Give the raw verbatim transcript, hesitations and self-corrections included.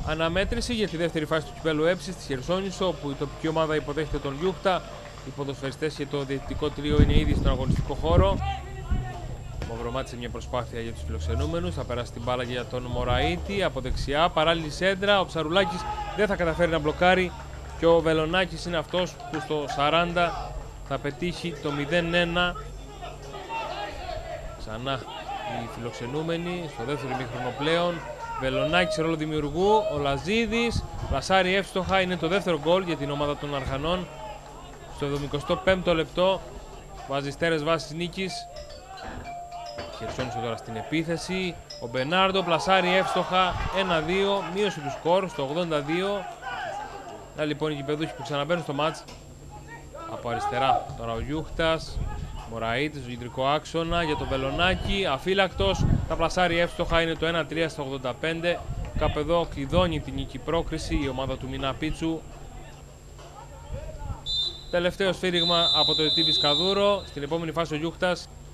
αναμέτρηση για τη δεύτερη φάση του κυπέλου έψης στη Χερσόνησο, όπου η τοπική ομάδα υποδέχεται τον Γιούχτα. Οι ποδοσφαιριστές και το διαιτητικό τρίο είναι ήδη στον αγωνιστικό χώρο. Ο Μαυρομάτης σε μια προσπάθεια για τους φιλοξενούμενους. Θα περάσει την μπάλα για τον Μωραΐτη από δεξιά. Παράλληλη σέντρα. Ο Ψαρουλάκης δεν θα καταφέρει να μπλοκάρει. Και ο Βελονάκης είναι αυτός που στο σαράντα θα πετύχει το μηδέν ένα. Ξανά οι φιλοξενούμενοι στο δεύτερο ημίχρονο πλέον. Βελονάκης σε ρόλο δημιουργού. Ο Λαζίδης πλασάρει εύστοχα. Είναι το δεύτερο γκολ για την ομάδα των Αρχανών. Στο εβδομηκοστό πέμπτο λεπτό βάζει στέρες βάσεις νίκης. Χερσόνησο τώρα στην επίθεση. Ο Μπενάρντο πλασάρει εύστοχα ένα δύο. Μείωσε του σκορ στο ογδόντα δύο. Να λοιπόν οι γηπεδούχοι που ξαναμπαίνουν στο μάτς. Από αριστερά τώρα ο Γιούχτας. Μωραΐτης στο κεντρικό άξονα για τον Βελονάκη. Αφύλακτος. Τα πλασάρει εύστοχα. Είναι το ένα τρία στο ογδόντα πέντε. Κάπου εδώ κλειδώνει την νίκη πρόκριση η ομάδα του Μινά Πίτσου. Τελευταίο σφύριγμα από το Ετίβις Καδούρο. Στην επόμενη φάση ο Γιούχτας